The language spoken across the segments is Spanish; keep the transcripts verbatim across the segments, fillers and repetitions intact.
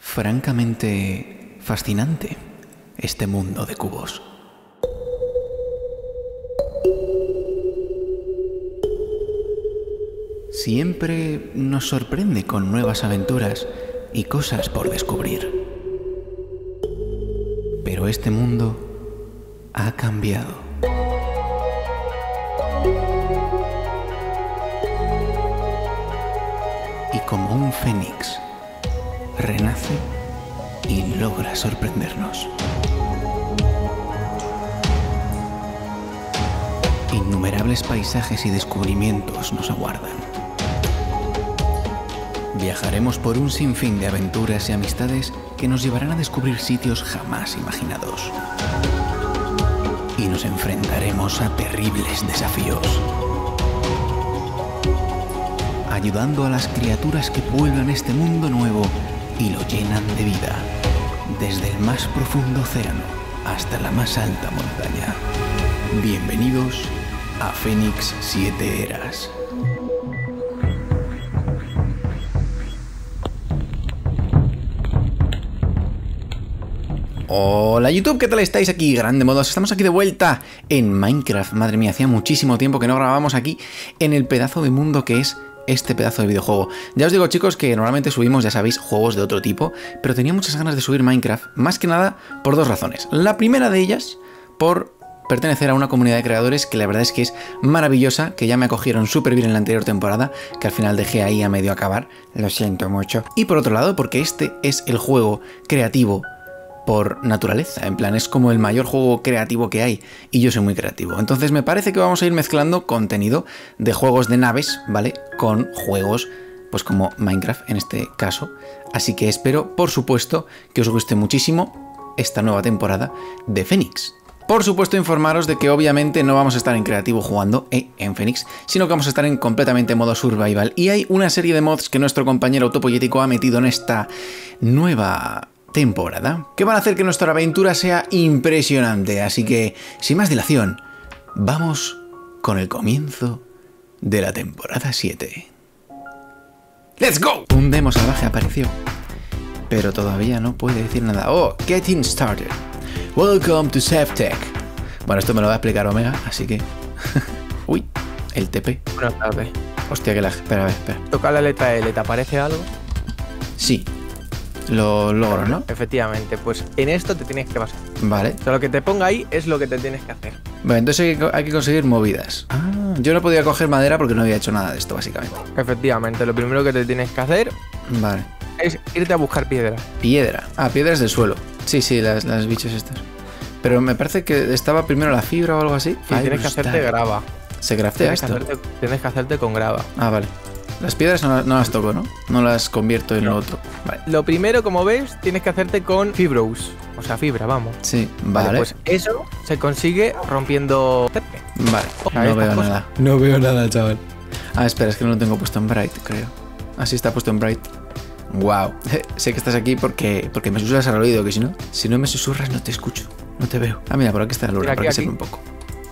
Francamente fascinante este mundo de cubos. Siempre nos sorprende con nuevas aventuras y cosas por descubrir. Pero este mundo ha cambiado. Y como un fénix, renace y logra sorprendernos. Innumerables paisajes y descubrimientos nos aguardan. Viajaremos por un sinfín de aventuras y amistades que nos llevarán a descubrir sitios jamás imaginados. Y nos enfrentaremos a terribles desafíos, ayudando a las criaturas que pueblan este mundo nuevo y lo llenan de vida, desde el más profundo océano hasta la más alta montaña. Bienvenidos a Fénix Siete Eras. Hola YouTube, ¿qué tal estáis? Aquí Grande Modos, estamos aquí de vuelta en Minecraft. Madre mía, hacía muchísimo tiempo que no grabábamos aquí en el pedazo de mundo que es este pedazo de videojuego. Ya os digo, chicos, que normalmente subimos, ya sabéis, juegos de otro tipo, pero tenía muchas ganas de subir Minecraft, más que nada por dos razones. La primera de ellas, por pertenecer a una comunidad de creadores que la verdad es que es maravillosa, que ya me acogieron súper bien en la anterior temporada, que al final dejé ahí a medio acabar, lo siento mucho. Y por otro lado, porque este es el juego creativo por naturaleza, en plan es como el mayor juego creativo que hay y yo soy muy creativo, entonces me parece que vamos a ir mezclando contenido de juegos de naves, ¿vale? Con juegos pues como Minecraft en este caso, así que espero por supuesto que os guste muchísimo esta nueva temporada de Fénix. Por supuesto informaros de que obviamente no vamos a estar en creativo jugando eh, en Fénix, sino que vamos a estar en completamente modo survival y hay una serie de mods que nuestro compañero Autopoyético ha metido en esta nueva temporada que van a hacer que nuestra aventura sea impresionante, así que sin más dilación vamos con el comienzo de la temporada siete. ¡Let's go! Un demo salvaje apareció, pero todavía no puede decir nada. Oh, getting started. Welcome to SafeTech. Bueno, esto me lo va a explicar Omega, así que uy, el T P. Buenas tardes. Hostia, que la... Espera, a ver, espera. Toca la letra L, ¿te aparece algo? Sí. Lo logro, ¿no? Efectivamente, pues en esto te tienes que basar. Vale. O sea, lo que te ponga ahí es lo que te tienes que hacer. Vale, entonces hay que, hay que conseguir movidas. Ah, yo no podía coger madera porque no había hecho nada de esto, básicamente. Efectivamente, lo primero que te tienes que hacer Vale. es irte a buscar piedra. Piedra. Ah, piedras del suelo. Sí, sí, las, las bichos estas. Pero me parece que estaba primero la fibra o algo así. Y Ay, tienes que está. hacerte grava. ¿Se craftea Tienes que, esto? hacerte, tienes que hacerte con grava. Ah, vale. Las piedras no, no las toco, ¿no? No las convierto en No. lo otro. Vale. Lo primero, como ves, tienes que hacerte con fibros. O sea, fibra, vamos. Sí, vale. Vale, pues eso se consigue rompiendo césped. Vale, O sea, no estas veo cosas. nada. No veo nada, chaval. Ah, espera, es que no lo tengo puesto en Bright, creo. Así está puesto en Bright. Wow. Sé que estás aquí porque, porque me susurras al oído, que si no, si no me susurras no te escucho. No te veo. Ah, mira, por aquí está la luna, Mira, para aquí, que sepa aquí. un poco.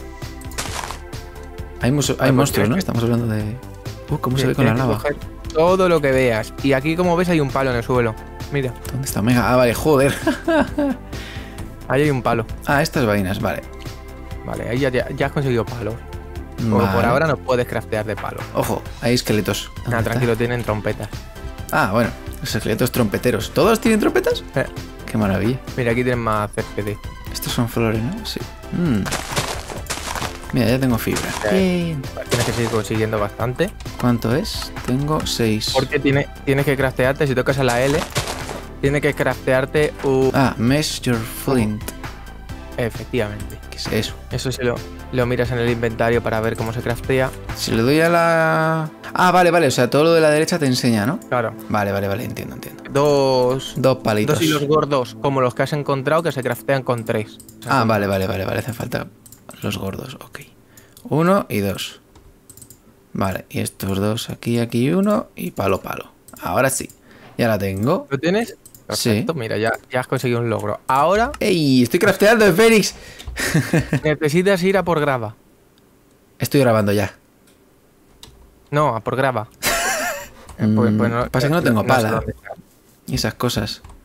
Hay, muso- hay pues monstruos, tienes ¿no? que- Estamos hablando de... Uh, ¿cómo se ve con la Tienes que lava? coger todo lo que veas. Y aquí, como ves, hay un palo en el suelo. Mira, ¿Dónde está Omega? Ah, vale, joder. ahí hay un palo. Ah, estas vainas, vale. Vale, ahí ya, ya- ya has conseguido palos. Como Vale. por ahora no puedes craftear de palo. Ojo, hay esqueletos. ¿Dónde Nada, está? tranquilo, tienen trompetas. Ah, bueno, los esqueletos trompeteros. ¿Todos tienen trompetas? Eh, Qué maravilla. mira, aquí tienes más C P D. Estos son flores, ¿no? Sí. Mm. Mira, ya tengo fibra. Eh. Bien. Tienes que seguir consiguiendo bastante. ¿Cuánto es? Tengo seis. Porque tiene, tienes que craftearte, si tocas a la L, tienes que craftearte un... Ah, mesh your flint. Efectivamente. ¿Qué es eso? Eso se lo, lo miras en el inventario para ver cómo se craftea. Si le doy a la... Ah, vale, vale. O sea, todo lo de la derecha te enseña, ¿no? Claro. Vale, vale, vale. Entiendo, entiendo. Dos... Dos palitos. Dos hilos gordos, como los que has encontrado, que se craftean con tres. O sea, Ah, con- vale, vale, vale, vale. Hace falta los gordos. Ok. Uno y dos. Vale. Y estos dos aquí, aquí uno y palo, palo. Ahora sí. Ya la tengo. ¿Lo tienes? Perfecto, Sí. mira, ya, ya has conseguido un logro. Ahora ¡Ey! Estoy crafteando en Fénix. necesitas ir a por grava. Estoy grabando ya. No, a por grava. Eh, Mm, pues- pues no- pasa que no eh, tengo sé pala. dónde está. Y esas cosas.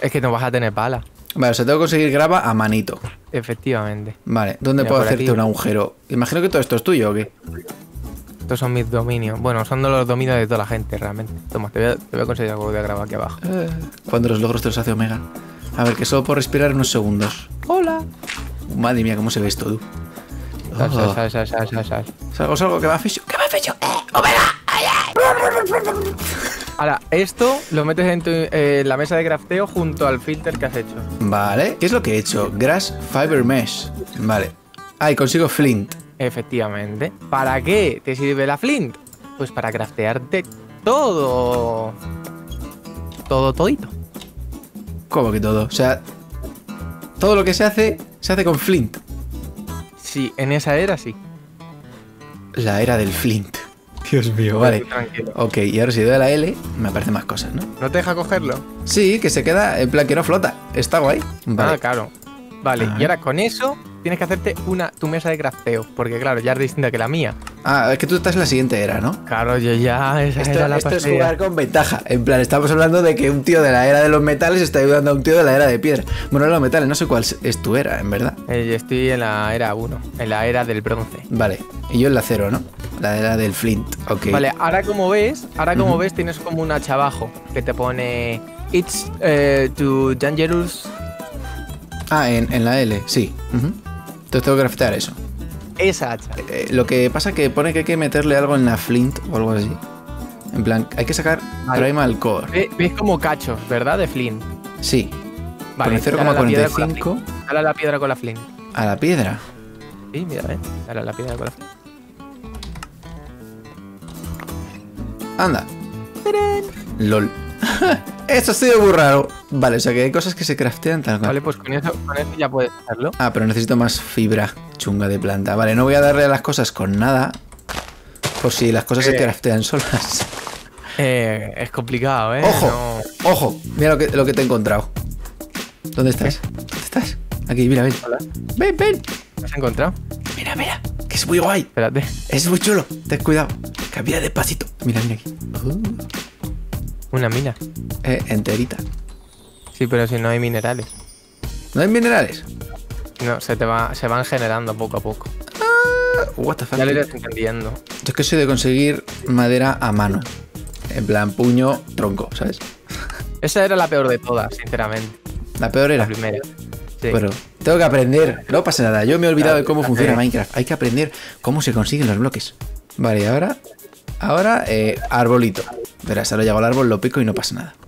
Es que no vas a tener pala. Vale, o sea, tengo que conseguir grava a manito. Efectivamente. Vale, ¿dónde Mira, puedo por hacerte aquí. un agujero? Imagino que todo esto es tuyo, ¿o qué? Estos son mis dominios. Bueno, son de los dominios de toda la gente, realmente. Toma, te voy a, te voy a conseguir algo de grava aquí abajo. Eh, Cuando los logros te los hace Omega. A ver, que solo puedo respirar unos segundos. ¡Hola! Madre mía, cómo se ve esto, tú. Sal, Oh. sal, sal, sal, sal, sal. Salgo, salgo, que me ha fecho. ¡Que me ha fecho! ¡Eh! ¡Omega! ¡Ay, ay! Ahora, esto lo metes en tu, eh, la mesa de crafteo junto al filter que has hecho. Vale, ¿qué es lo que he hecho? Grass Fiber Mesh. Vale. Ah, y consigo Flint. Efectivamente. ¿Para qué te sirve la flint? Pues para craftearte todo. Todo todito. ¿Cómo que todo? O sea, todo lo que se hace, se hace con Flint. Sí, en esa era sí. La era del Flint. Dios mío, vale. Tranquilo. Ok, y ahora si doy a la L, me aparecen más cosas, ¿no? ¿No te deja cogerlo? Sí, que se queda en plan que no flota. Está guay. Vale. Ah, claro. Vale, A y ver. ahora con eso tienes que hacerte una tu mesa de crafteo. Porque claro, ya es distinta que la mía. Ah, es que tú estás en la siguiente era, ¿no? Claro, yo ya esa Esto, era la esto es pasea. jugar con ventaja. En plan, estamos hablando de que un tío de la era de los metales está ayudando a un tío de la era de piedra. Bueno, de los metales, no sé cuál es tu era, en verdad. Eh, yo estoy en la era uno, en la era del bronce. Vale, y yo en la cero, ¿no? La era del Flint, ok. Vale, ahora como ves, ahora como Ujú. ves tienes como un hacha abajo que te pone It's eh, too dangerous. Ah, en, en la L, sí. Ujú. Entonces tengo que craftear eso. Esa hacha. Eh, lo que pasa es que pone que hay que meterle algo en la Flint o algo así. En plan, hay que sacar Vale. Primal Core. Ve- ¿Ves como cachos, verdad? De flint. Sí. Vale, Con el cero dale a coma la piedra cuarenta y cinco con la flint. Dale a la piedra con la flint. a la piedra. Sí, mira, ven. Dale a la piedra con la flint. Anda. LOL. Esto ha sido muy raro. Vale, o sea que hay cosas que se craftean tal cual. Vale, pues con eso, con eso ya puedes hacerlo. Ah, pero necesito más fibra chunga de planta. Vale, no voy a darle a las cosas con nada. Por si las cosas se Eh. craftean solas. Eh, es complicado, ¿eh? ¡Ojo! No- ¡Ojo! Mira lo que, lo que te he encontrado. ¿Dónde estás? ¿Dónde estás? Aquí, mira, ven. Hola. Ven, ven. ¿Lo has encontrado? Mira, mira. Que es muy guay. Espérate. Es muy chulo. Ten cuidado. Cambia despacito. Mira, mira aquí. Uh, Una mina. eh, enterita. Sí, pero si no hay minerales. ¿No hay minerales? No, se te va, se van generando poco a poco. What the fuck. Ya lo Yo irás entendiendo. es que soy de conseguir madera a mano. En plan, puño, tronco, ¿sabes? Esa era la peor de todas, sinceramente. La peor La era. primera. Sí. Pero tengo que aprender. No pasa nada. Yo me he olvidado de cómo Claro, funciona eh. Minecraft. Hay que aprender cómo se consiguen los bloques. Vale, y ahora. Ahora, eh, arbolito. Verás, ahora llego al árbol, lo pico y no pasa nada.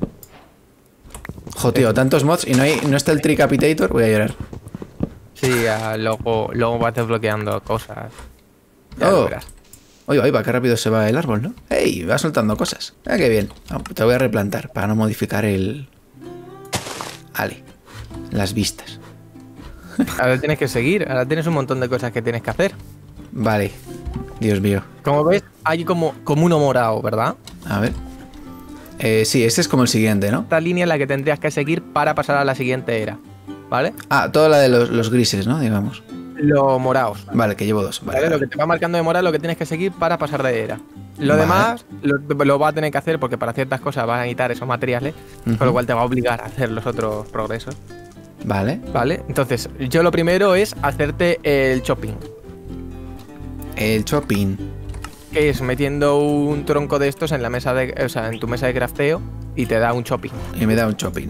Jo, tío, tantos mods y no, hay, no está el Tricapitator. Voy a llorar. Sí, ah, luego, luego vas desbloqueando cosas. Ya lo Oh. verás. Oye, ahí va, qué rápido se va el árbol, ¿no? ¡Ey! Va soltando cosas. Ah, qué bien. Ah, te voy a replantar para no modificar el. Ale. Las vistas. Ahora tienes que seguir, ahora tienes un montón de cosas que tienes que hacer. Vale. Dios mío. Como ves, hay como, como uno morado, ¿verdad? A ver. Eh, sí, este es como el siguiente, ¿no? Esta línea es la que tendrías que seguir para pasar a la siguiente era. ¿Vale? Ah, toda la de los, los grises, ¿no? Digamos. Los morados. Vale, que llevo dos. Vale, ¿Vale? Lo vale. que te va marcando de morado es lo que tienes que seguir para pasar de era. Lo Vale. demás lo, lo vas a tener que hacer porque para ciertas cosas vas a necesitar esos materiales, Ujú. con lo cual te va a obligar a hacer los otros progresos. Vale. ¿Vale? Entonces, yo lo primero es hacerte el chopping, El chopping. que es metiendo un tronco de estos en la mesa de, o sea, en tu mesa de crafteo y te da un chopping. Y me da un chopping.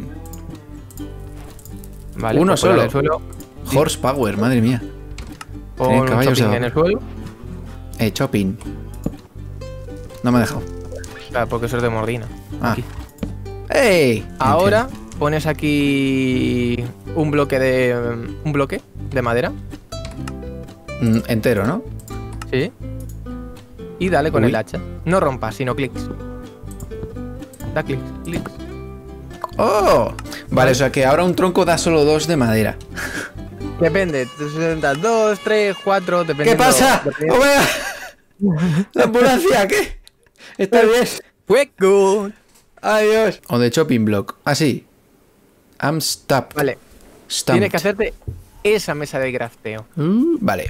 ¿Vale? Uno Pues pon solo. en el suelo, Horsepower, madre mía. pon Tiene un caballos chopping de en el suelo, Eh, chopping. No me ha dejado. claro, porque eso es de mordina. Ah. Aquí. ¡Ey! Ahora pones aquí un bloque de un bloque de madera, Mm, entero, ¿no? ¿sí? Y dale con Uy. el hacha. No rompas, sino clics. Da clics, clics. ¡Oh! Vale, o sea que ahora un tronco da solo dos de madera. Depende, dos, tres, cuatro, ¿Qué dependiendo. pasa? dependiendo- ¡Omega! ¿La ambulancia? ¿Qué? ¿Está bien? Fue good. Adiós. O de chopping block. Ah, sí. I'm stuck. Vale, Stumped. tienes que hacerte esa mesa de crafteo. Uh, vale.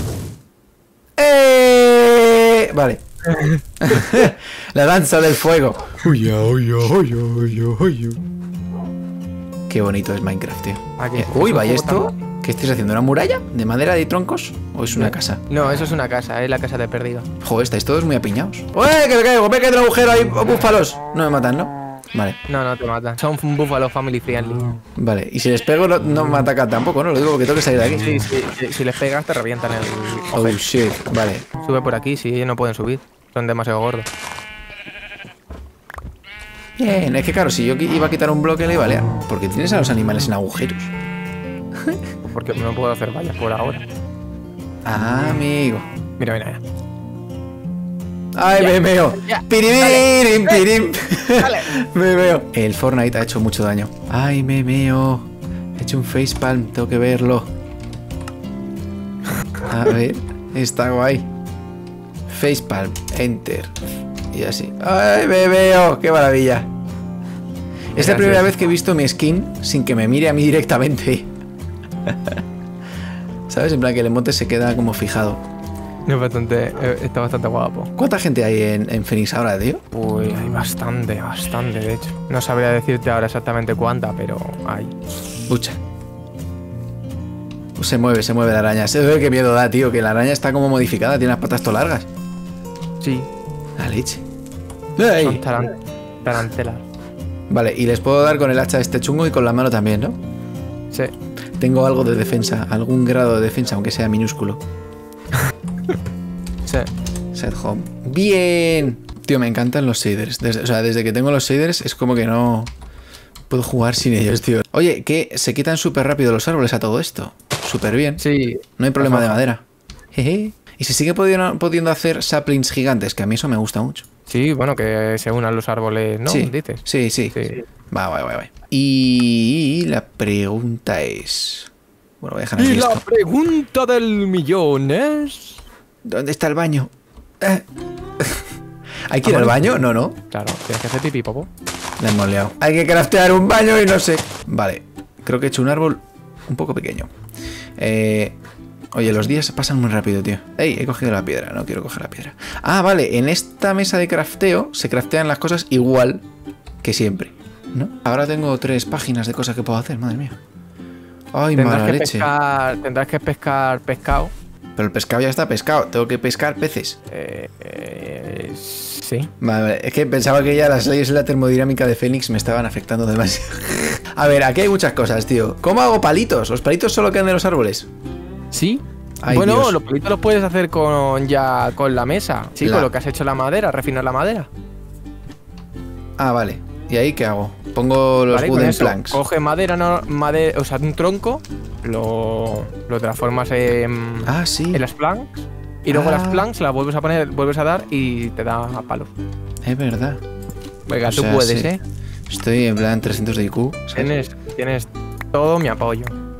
¡Eh! Vale. La danza del fuego. Uy, uy, uy, uy, uy, uy. Qué bonito es Minecraft, tío. Aquí. Eh, uy, vaya esto. ¿Qué estáis haciendo? ¿Una muralla? ¿De madera de troncos? ¿O es una casa? No, eso es una casa, es la casa de perdido. Joder, estáis todos muy apiñados. ¡Uy, que me caigo! ¡Me cae el agujero ahí! ¡Búfalos! No me matan, ¿no? Vale. No, no te matan. Son búfalos family friendly. Vale. Y si les pego, no, no me atacan tampoco, ¿no? Lo digo porque tengo que salir de aquí. Sí, sí, sí. Si les pegas, te revientan el. Oh, ojete. shit. Vale. Sube por aquí, sí, ellos no pueden subir. Son demasiado gordos. Bien, es que claro, si yo qui- iba a quitar un bloque le iba a liar. Porque tienes a los animales en agujeros. Porque no puedo hacer vallas por ahora. Ah, amigo. Mira, mira, mira. ¡Ay, Ya, me meo! ya, ¡Piririm, pirim! Dale. Me meo. El Fortnite ha hecho mucho daño. ¡Ay, me meo! He hecho un facepalm, tengo que verlo. A ver, está guay. Facepalm, enter. Y así. ¡Ay, me meo! ¡Qué maravilla! Es la Gracias. primera vez que he visto mi skin sin que me mire a mí directamente. ¿Sabes? En plan que el emote se queda como fijado. Es bastante, eh, está bastante guapo. ¿Cuánta gente hay en, en Phoenix ahora, tío? Uy, hay bastante, bastante, de hecho. No sabría decirte ahora exactamente cuánta, pero hay. Lucha. Se mueve, se mueve la araña. Se ve qué miedo da, tío. Que la araña está como modificada, tiene las patas todo largas. Sí, La leche. son ¡Ey! taran- tarantelas. Vale, y les puedo dar con el hacha este chungo y con la mano también, ¿no? Sí. Tengo algo de defensa, algún grado de defensa, aunque sea minúsculo. Sí. Set home. ¡Bien! Tío, me encantan los shaders. Desde, o sea, desde que tengo los shaders es como que no puedo jugar sin ellos, tío. Oye, que se quitan súper rápido los árboles a todo esto. Súper bien. Sí. No hay problema de Ajá. madera. Jeje. Y se sigue pudiendo, pudiendo hacer saplings gigantes, que a mí eso me gusta mucho. Sí, bueno, que se unan los árboles, ¿no? Sí, Dices. sí, sí. Sí. Va, va, va, va. Y la pregunta es... Bueno, voy a dejar aquí Y la esto. pregunta del millón es... ¿Dónde está el baño? Eh. ¿Hay que ir al baño? No, no. Claro, tienes que hacer pipí, popo. La hemos liado. Hay que craftear un baño y no sé. Vale. Creo que he hecho un árbol un poco pequeño. Eh... Oye, los días pasan muy rápido, tío. Ey, he cogido la piedra. No quiero coger la piedra. Ah, vale. En esta mesa de crafteo se craftean las cosas igual que siempre, ¿no? Ahora tengo tres páginas de cosas que puedo hacer. Madre mía. Ay, Tendrás mala que, leche. pescar, tendrás que pescar pescado. Pero el pescado ya está pescado. Tengo que pescar peces. Eh, eh, sí. Vale, vale. Es que pensaba que ya las leyes de la termodinámica de Fénix me estaban afectando demasiado. A ver, aquí hay muchas cosas, tío. ¿Cómo hago palitos? ¿Los palitos solo quedan de los árboles? ¿Sí? Ay, bueno, Dios. los palitos los puedes hacer con ya con la mesa. Sí, La- con lo que has hecho la madera, refinar la madera. Ah, vale. ¿Y ahí qué hago? Pongo los ¿Vale? Con wooden eso, planks. coge madera, no, madera, o sea, un tronco, lo, lo transformas en, Ah, sí. en las planks y luego Ah. las planks las vuelves a poner, vuelves a dar y te da a palo. Es verdad. Venga, O tú sea, puedes, sí. ¿eh? Estoy en plan trescientos de I Q. ¿sabes? Tienes, tienes todo mi apoyo.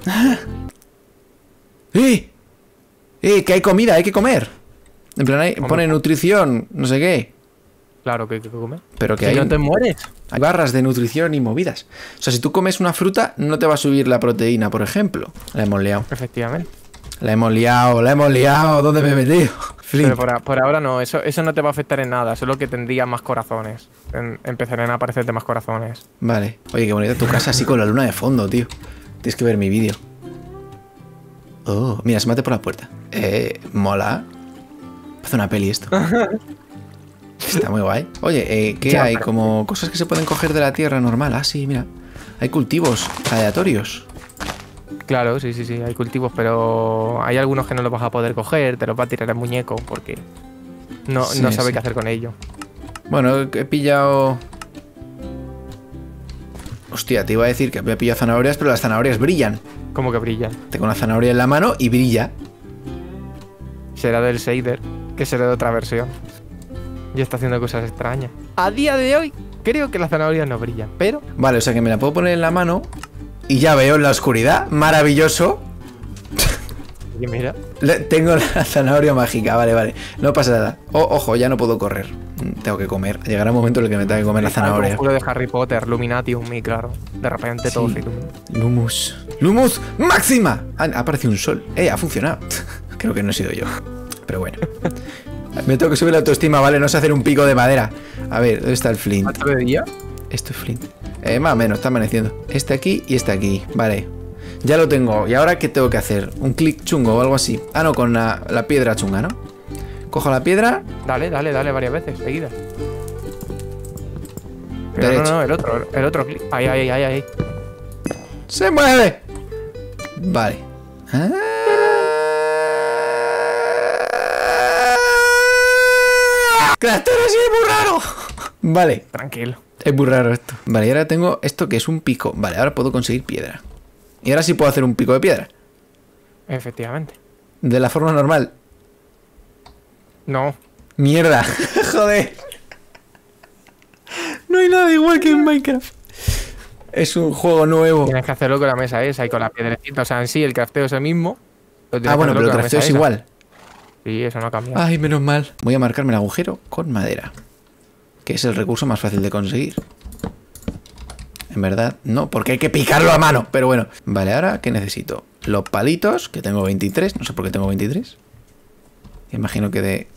¡Eh! ¡Eh! Que hay comida, hay que comer. En plan, hay, Hombre. pone nutrición, no sé qué. Claro que hay que comer. Pero que Si hay, no te mueres. hay barras de nutrición y movidas. O sea, si tú comes una fruta, no te va a subir la proteína, por ejemplo. La hemos liado. Efectivamente. La hemos liado, la hemos liado. ¿Dónde me he metido? Flint. Pero por, a- por ahora no, eso, eso no te va a afectar en nada, solo que tendría más corazones. En- empezarían a aparecerte más corazones. Vale. Oye, qué bonita tu casa así con la luna de fondo, tío. Tienes que ver mi vídeo. Oh, mira, se mete por la puerta. Eh, mola. Hace una peli esto. Está muy guay. Oye, eh, ¿qué Ya, hay? pero- Como cosas que se pueden coger de la tierra normal. Ah, sí, mira. Hay cultivos aleatorios. Claro, sí, sí, sí, hay cultivos, pero hay algunos que no los vas a poder coger, te los va a tirar el muñeco porque no, Sí, no sabe sí. qué hacer con ello. Bueno, he pillado... Hostia, te iba a decir que había pillado zanahorias, pero las zanahorias brillan. Como que brillan. Tengo una zanahoria en la mano y brilla. Será del shader, que será de otra versión. Y está haciendo cosas extrañas. A día de hoy, creo que las zanahorias no brillan, pero Vale, o sea que me la puedo poner en la mano y ya veo en la oscuridad. Maravilloso. oye, mira, Le- Tengo la zanahoria mágica, vale, vale. No pasa nada. O- ojo, ya no puedo correr. Mm, Tengo que comer. Llegará un momento en el que me tenga que comer la el zanahoria. conjuro de Harry Potter, Luminatium y claro, de repente todo Sí. se ilumina. Lumus. ¡Lumus máxima! Ha, ha aparecido un sol. Eh, ha funcionado. Creo que no he sido yo. Pero bueno. Me tengo que subir la autoestima, ¿vale? No sé hacer un pico de madera. A ver, ¿dónde está el flint? ¿Cuánto de día? Esto es flint. Eh, más o menos, está amaneciendo. Este aquí y este aquí. Vale. Ya lo tengo. ¿Y ahora qué tengo que hacer? ¿Un clic chungo o algo así? Ah, no, con la, la piedra chunga, ¿no? Cojo la piedra. Dale, dale, dale varias veces, seguidas. Pero Derecho. no, no, el otro, el otro clic. Ahí, ahí, ahí, ahí. ¡Se mueve! Vale. Ah. ¡Craftero, sí, es muy raro! Vale. Tranquilo. Es muy raro esto. Vale, y ahora tengo esto que es un pico. Vale, ahora puedo conseguir piedra. Y ahora sí puedo hacer un pico de piedra. Efectivamente. De la forma normal. No. Mierda. Joder. No hay nada igual que en Minecraft. Es un juego nuevo. Tienes que hacerlo con la mesa esa y con la piedrecita. O sea, en sí, el crafteo es el mismo. Ah, bueno, pero el crafteo es igual. Sí, eso no ha cambiado. Ay, menos mal. Voy a marcarme el agujero con madera. Que es el recurso más fácil de conseguir. En verdad, no, porque hay que picarlo a mano. Pero bueno. Vale, ahora, ¿qué necesito? Los palitos, que tengo veintitrés. No sé por qué tengo veintitrés. Imagino que de...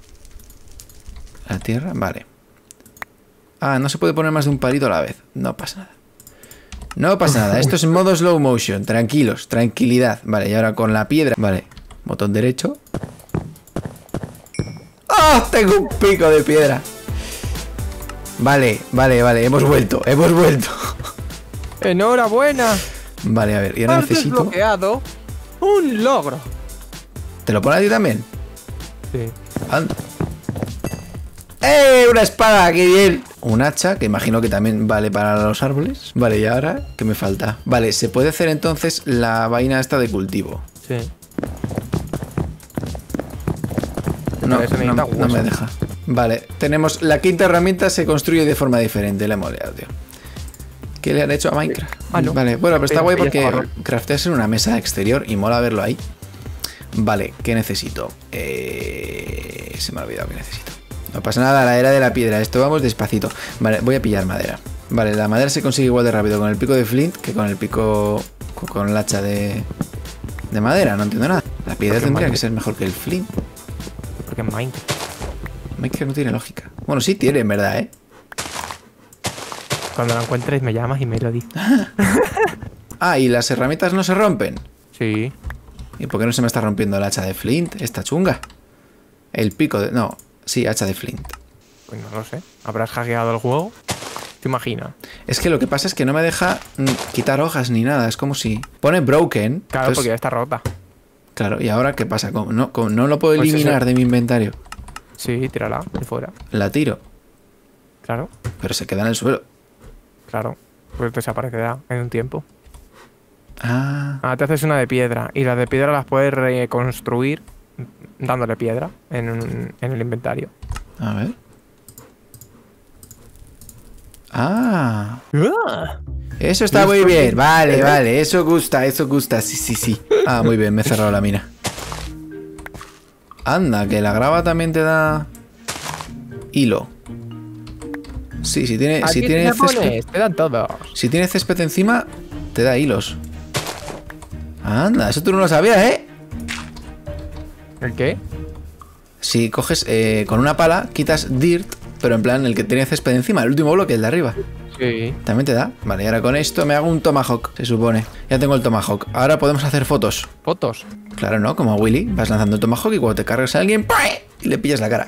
la tierra, vale. Ah, no se puede poner más de un palito a la vez. No pasa nada. No pasa nada. Esto es en modo slow motion. Tranquilos, tranquilidad. Vale, y ahora con la piedra. Vale, botón derecho. ¡Oh! Tengo un pico de piedra. Vale, vale, vale. Hemos vuelto, hemos vuelto. ¡Enhorabuena! Vale, a ver, y ahora Has necesito... desbloqueado un logro. ¿Te lo pone a ti también? Sí. Anda. ¡Eh! ¡Una espada! ¡Qué bien! Un hacha, que imagino que también vale para los árboles. Vale, y ahora, ¿qué me falta? Vale, se puede hacer entonces la vaina esta de cultivo. Sí. No, Pero eso no, necesita no me hueso. deja. Vale, tenemos la quinta herramienta, se construye de forma diferente. Le hemos liado, tío. ¿Qué le han hecho a Minecraft? Ah, no. Vale, bueno, pero está Pero guay ya porque estaba roto. crafteas en una mesa exterior y mola verlo ahí. Vale, ¿qué necesito? Eh... Se me ha olvidado que necesito. No pasa nada, la era de la piedra. Esto vamos despacito. Vale, voy a pillar madera. Vale, la madera se consigue igual de rápido con el pico de flint que con el pico... con el hacha de... de madera, no entiendo nada. La piedra Porque tendría Minecraft- que ser mejor que el flint. Porque en Minecraft. Minecraft no tiene lógica. Bueno, sí tiene, en verdad, ¿eh? Cuando la encuentres me llamas y me lo dices. Ah, ¿y las herramientas no se rompen? Sí. ¿Y por qué no se me está rompiendo el hacha de flint? Esta chunga. El pico de... no, sí, hacha de flint. Pues no lo sé. ¿Habrás hackeado el juego? ¿Te imaginas? Es que lo que pasa es que no me deja mm, quitar hojas ni nada. Es como si... pone broken. Claro, entonces- porque ya está rota. Claro, ¿y ahora qué pasa? ¿Cómo? No, cómo no lo puedo Pues eliminar eso. de mi inventario. Sí, tírala de fuera. La tiro, Claro, pero se queda en el suelo. claro. Pues desaparecerá en un tiempo. Ah, Ah, te haces una de piedra. Y las de piedra las puedes reconstruir dándole piedra en, un- en el inventario. a ver. Ah, eso está muy bien. Vale, vale, eso gusta, eso gusta. Sí, sí, sí. Ah, muy bien, me he cerrado la mina. Anda, que la grava también te da hilo. Sí, si tiene, si Aquí tiene te césped, pones, te dan todos. si tiene césped encima, te da hilos. Anda, eso tú no lo sabías, ¿eh? ¿El qué? Si coges eh, con una pala, quitas dirt, pero en plan el que tiene césped encima, el último bloque, el de arriba. Sí. También te da. Vale, y ahora con esto me hago un tomahawk, se supone. Ya tengo el tomahawk. Ahora podemos hacer fotos. Fotos. Claro, ¿no? Como Willy, vas lanzando el tomahawk y cuando te cargas a alguien, ¡pue! Y le pillas la cara.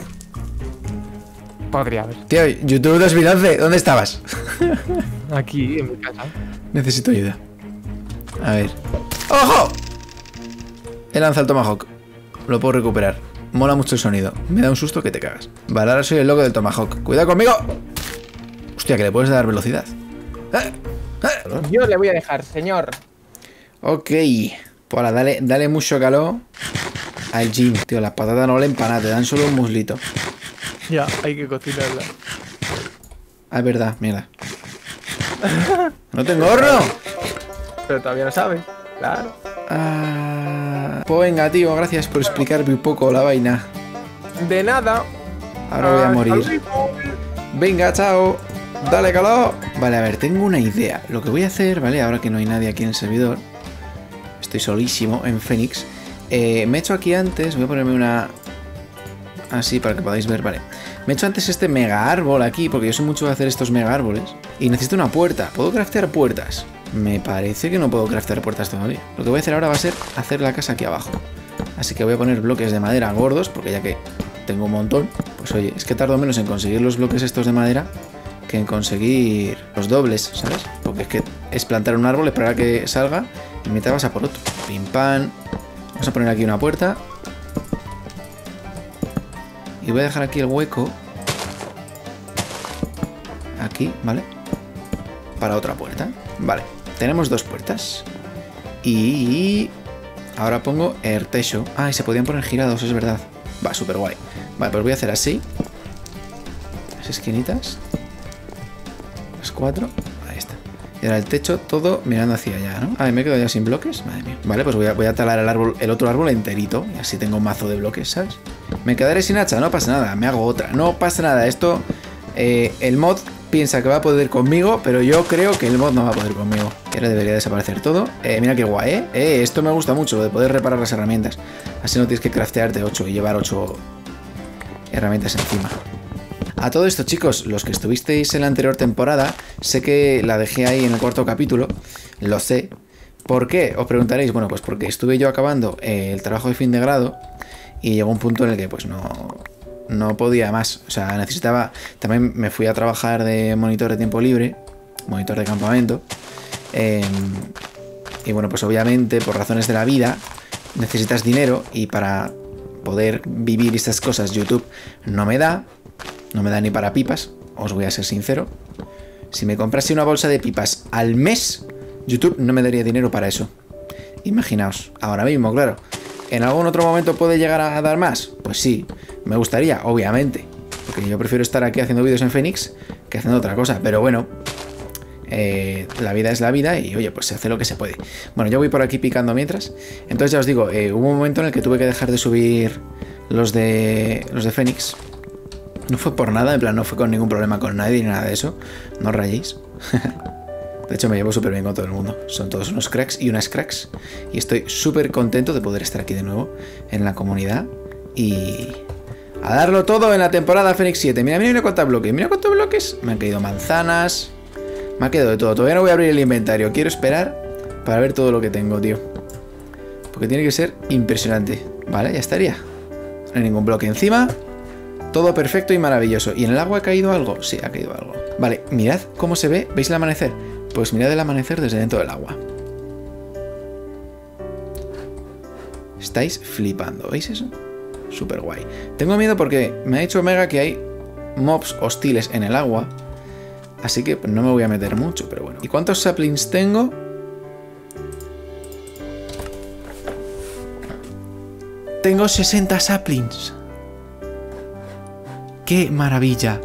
Podría haber. Tío, YouTube dos mil once, ¿dónde estabas? Aquí, en mi casa. Necesito ayuda. A ver. ¡Ojo! He lanzado el tomahawk. Lo puedo recuperar. Mola mucho el sonido. Me da un susto que te cagas. Vale, ahora soy el loco del tomahawk. ¡Cuidado conmigo! Hostia, que le puedes dar velocidad. ¡Ah! ¡Ah! Yo le voy a dejar, señor. Ok. Pues ahora, dale, dale mucho calor al gym. Tío, las patatas no le empanan, te dan solo un muslito. Ya, hay que cocinarla. Ah, es verdad, mierda. ¡No tengo horno! Pero todavía no sabes. Claro. Ah, pues venga, tío, gracias por explicarme un poco la vaina. De nada. Ahora voy a Hasta morir. luego. Venga, chao. Dale calor. Vale, a ver, tengo una idea. Lo que voy a hacer, ¿vale? Ahora que no hay nadie aquí en el servidor. Estoy solísimo en Phoenix. Eh, me he hecho aquí antes. Voy a ponerme una... así para que podáis ver, vale. Me he hecho antes este mega árbol aquí, porque yo soy mucho de hacer estos mega árboles. Y necesito una puerta. ¿Puedo craftear puertas? Me parece que no puedo craftear puertas todavía. Lo que voy a hacer ahora va a ser hacer la casa aquí abajo. Así que voy a poner bloques de madera gordos, porque ya que tengo un montón, pues oye, es que tardo menos en conseguir los bloques estos de madera que en conseguir los dobles, ¿sabes? Porque es que es plantar un árbol, esperar a que salga y mientras vas a por otro. Pim pam. Vamos a poner aquí una puerta. Y voy a dejar aquí el hueco. Aquí, ¿vale? Para otra puerta. Vale, tenemos dos puertas. Y ahora pongo el techo. Ah, y se podían poner girados, es verdad. Va, súper guay. Vale, pues voy a hacer así. Las esquinitas. Las cuatro. Ahí está. Y ahora el techo todo mirando hacia allá, ¿no? Ah, y me he quedado ya sin bloques. Madre mía. Vale, pues voy a, voy a talar el árbol, el otro árbol enterito. Y así tengo un mazo de bloques, ¿sabes? Me quedaré sin hacha, no pasa nada. Me hago otra. No pasa nada. Esto, eh, el mod piensa que va a poder conmigo, pero yo creo que el mod no va a poder conmigo. Y ahora debería desaparecer todo. Eh, mira qué guay, ¿eh? ¿eh? Esto me gusta mucho, lo de poder reparar las herramientas. Así no tienes que craftearte ocho y llevar ocho herramientas encima. A todo esto, chicos, los que estuvisteis en la anterior temporada, sé que la dejé ahí en el cuarto capítulo, lo sé. ¿Por qué? Os preguntaréis. Bueno, pues porque estuve yo acabando el trabajo de fin de grado y llegó un punto en el que pues no, no podía más. O sea, necesitaba... También me fui a trabajar de monitor de tiempo libre, monitor de campamento. Eh, y bueno, pues obviamente por razones de la vida necesitas dinero y para poder vivir estas cosas YouTube no me da. No me da ni para pipas, os voy a ser sincero. Si me comprase una bolsa de pipas al mes, YouTube no me daría dinero para eso. Imaginaos, ahora mismo, claro. ¿En algún otro momento puede llegar a dar más? Pues sí, me gustaría, obviamente. Porque yo prefiero estar aquí haciendo vídeos en Phoenix que haciendo otra cosa. Pero bueno, eh, la vida es la vida y oye, pues se hace lo que se puede. Bueno, yo voy por aquí picando mientras. Entonces ya os digo, eh, hubo un momento en el que tuve que dejar de subir los de, los de Phoenix. No fue por nada, en plan, no fue con ningún problema con nadie ni nada de eso. No os rayéis. De hecho, me llevo súper bien con todo el mundo. Son todos unos cracks y unas cracks. Y estoy súper contento de poder estar aquí de nuevo en la comunidad. Y a darlo todo en la temporada Phoenix siete. Mira, mira, mira cuántos bloques. Mira cuántos bloques. Me han caído manzanas. Me ha quedado de todo. Todavía no voy a abrir el inventario. Quiero esperar para ver todo lo que tengo, tío. Porque tiene que ser impresionante. Vale, ya estaría. No hay ningún bloque encima. Todo perfecto y maravilloso. ¿Y en el agua ha caído algo? Sí, ha caído algo. Vale, mirad cómo se ve. ¿Veis el amanecer? Pues mirad el amanecer desde dentro del agua. Estáis flipando, ¿veis eso? Súper guay. Tengo miedo porque me ha dicho Omega que hay mobs hostiles en el agua. Así que no me voy a meter mucho, pero bueno. ¿Y cuántos saplings tengo? Tengo sesenta saplings. ¡Qué maravilla!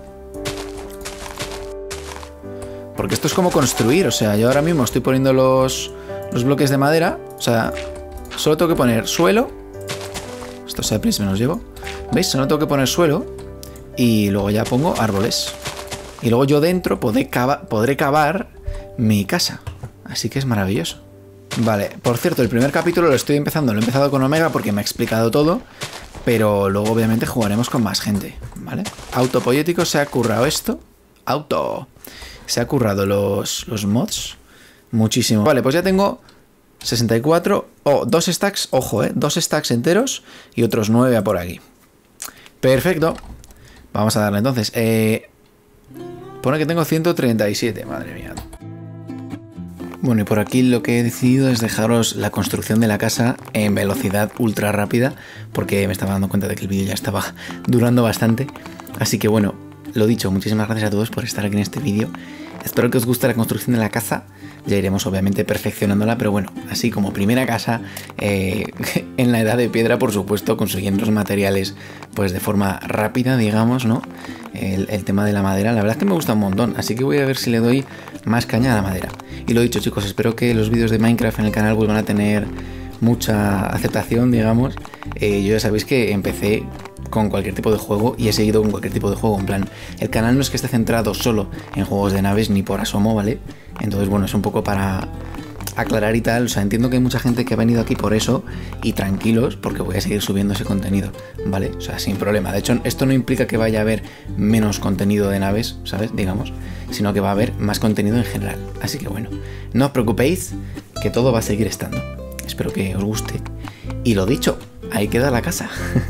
Porque esto es como construir, o sea, yo ahora mismo estoy poniendo los, los bloques de madera, o sea, solo tengo que poner suelo. Estos saplings me los llevo. ¿Veis? Solo tengo que poner suelo y luego ya pongo árboles. Y luego yo dentro podré cavar, podré cavar mi casa. Así que es maravilloso. Vale, por cierto, el primer capítulo lo estoy empezando, lo he empezado con Omega porque me ha explicado todo. Pero luego obviamente jugaremos con más gente, ¿vale? Autopoético se ha currado esto. Auto. Se ha currado los, los mods. Muchísimo. Vale, pues ya tengo sesenta y cuatro. Oh, dos stacks, ojo, ¿eh? Dos stacks enteros y otros nueve a por aquí. Perfecto. Vamos a darle entonces. Eh, pone que tengo ciento treinta y siete, madre mía. Bueno, y por aquí lo que he decidido es dejaros la construcción de la casa en velocidad ultra rápida, porque me estaba dando cuenta de que el vídeo ya estaba durando bastante. Así que bueno, lo dicho, muchísimas gracias a todos por estar aquí en este vídeo. Espero que os guste la construcción de la casa. Ya iremos obviamente perfeccionándola, pero bueno, así como primera casa, eh, en la edad de piedra, por supuesto, consiguiendo los materiales pues de forma rápida, digamos, ¿no? El, el tema de la madera, la verdad es que me gusta un montón, así que voy a ver si le doy más caña a la madera. Y lo dicho, chicos, espero que los vídeos de Minecraft en el canal vuelvan a tener mucha aceptación, digamos. Eh, yo ya sabéis que empecé con cualquier tipo de juego y he seguido con cualquier tipo de juego, en plan, el canal no es que esté centrado solo en juegos de naves ni por asomo, ¿vale? Entonces, bueno, es un poco para aclarar y tal. O sea, entiendo que hay mucha gente que ha venido aquí por eso y tranquilos, porque voy a seguir subiendo ese contenido, ¿vale? O sea, sin problema. De hecho, esto no implica que vaya a haber menos contenido de naves, ¿sabes? Digamos, sino que va a haber más contenido en general. Así que bueno, no os preocupéis, que todo va a seguir estando. Espero que os guste. Y lo dicho, ahí queda la casa.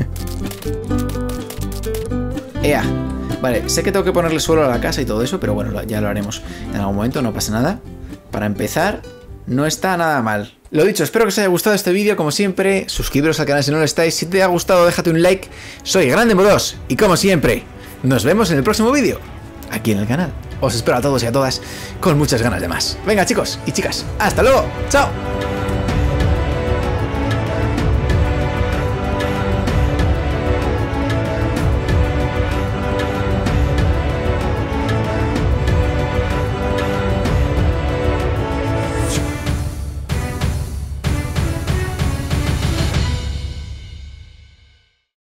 ¡Ea! Vale, sé que tengo que ponerle suelo a la casa y todo eso, pero bueno, ya lo haremos en algún momento, no pasa nada. Para empezar, no está nada mal. Lo dicho, espero que os haya gustado este vídeo, como siempre, suscribiros al canal si no lo estáis. Si te ha gustado, déjate un like. Soy GrandeModos y como siempre, nos vemos en el próximo vídeo, aquí en el canal. Os espero a todos y a todas con muchas ganas de más. Venga chicos y chicas, hasta luego, chao.